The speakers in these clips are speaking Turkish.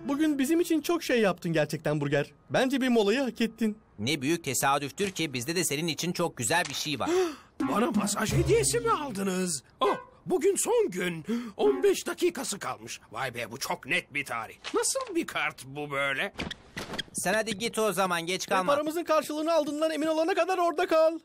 Bugün bizim için çok şey yaptın gerçekten Burger. Bence bir molayı hak ettin. Ne büyük tesadüftür ki bizde de senin için çok güzel bir şey var. Bana masaj hediyesi mi aldınız? Oh, bugün son gün. 15 dakikası kalmış. Vay be, bu çok net bir tarih. Nasıl bir kart bu böyle? Sen hadi git o zaman, geç kalma. Paramızın karşılığını aldığından emin olana kadar orada kal.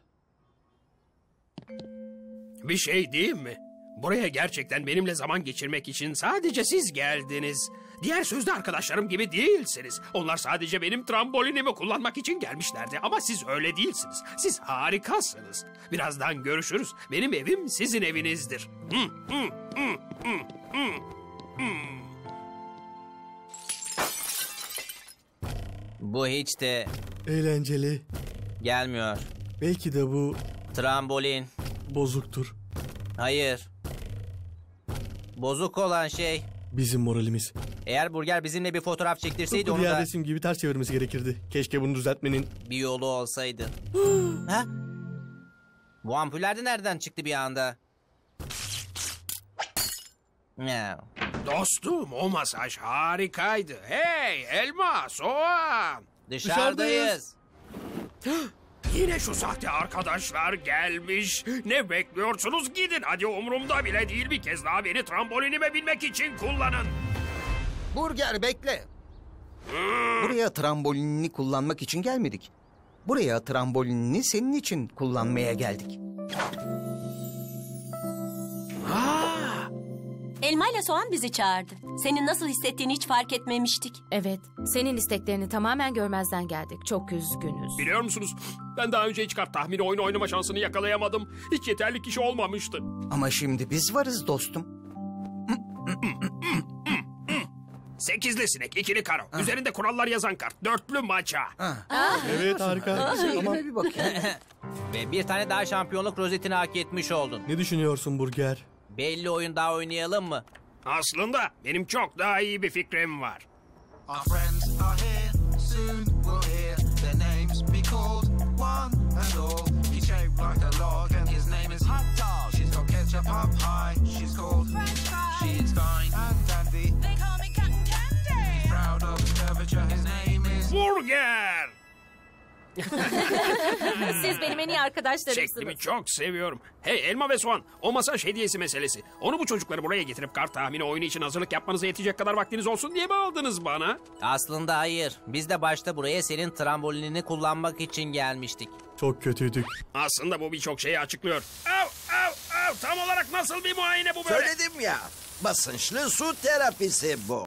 Bir şey diyeyim mi? Buraya gerçekten benimle zaman geçirmek için sadece siz geldiniz. Diğer sözde arkadaşlarım gibi değilsiniz. Onlar sadece benim trambolinimi kullanmak için gelmişlerdi. Ama siz öyle değilsiniz. Siz harikasınız. Birazdan görüşürüz. Benim evim sizin evinizdir. Bu hiç de Eğlenceli. gelmiyor. Belki de bu Trambolin. bozuktur. Hayır. Bozuk olan şey. Bizim moralimiz. Eğer Burger bizimle bir fotoğraf çektirseydi Tıpkı onu diğer da resim gibi ters çevirmesi gerekirdi. Keşke bunu düzeltmenin. bir yolu olsaydı. Ha? Bu ampuller de nereden çıktı bir anda? Ya. Dostum, o masaj harikaydı. Hey, elma, soğan. Dışarıdayız. Yine şu sahte arkadaşlar gelmiş. Ne bekliyorsunuz? Gidin. Hadi, umurumda bile değil, bir kez daha beni trambolinime binmek için kullanın. Burger bekle. Buraya trambolinini kullanmak için gelmedik. Buraya trambolinini senin için kullanmaya geldik. Elma ile soğan bizi çağırdı. Senin nasıl hissettiğini hiç fark etmemiştik. Evet, senin isteklerini tamamen görmezden geldik. Çok üzgünüz. Biliyor musunuz? Ben daha önce hiç kart tahmini oyunu oynama şansını yakalayamadım. Hiç yeterli kişi olmamıştı. Ama şimdi biz varız dostum. Sekizli sinek, ikili karo. Üzerinde kurallar yazan kart. Dörtlü maça. Evet harika. Tamam. Bir bakayım. Ve bir tane daha şampiyonluk rozetini hak etmiş oldun. Ne düşünüyorsun Burger? Belli oyun daha oynayalım mı? Aslında benim çok daha iyi bir fikrim var. Our friends are here, soon we'll hear their names be called one and all. He's shaped like a log and his name is Hot Dog. She's got ketchup up high, she's called French fry. She's fine and dandy. They call me Cotton Candy. He's proud of his curvature, his name is Burger! Siz benim en iyi arkadaşlarımsınız. Şeklimi çok seviyorum. Hey, elma ve soğan, o masaj hediyesi meselesi. Onu bu çocukları buraya getirip kart tahmini oyunu için hazırlık yapmanıza yetecek kadar vaktiniz olsun diye mi aldınız bana? Aslında hayır. Biz de başta buraya senin trambolinini kullanmak için gelmiştik. Çok kötüydük. Aslında bu birçok şeyi açıklıyor. Tam olarak nasıl bir muayene bu böyle? Söyledim ya, basınçlı su terapisi bu.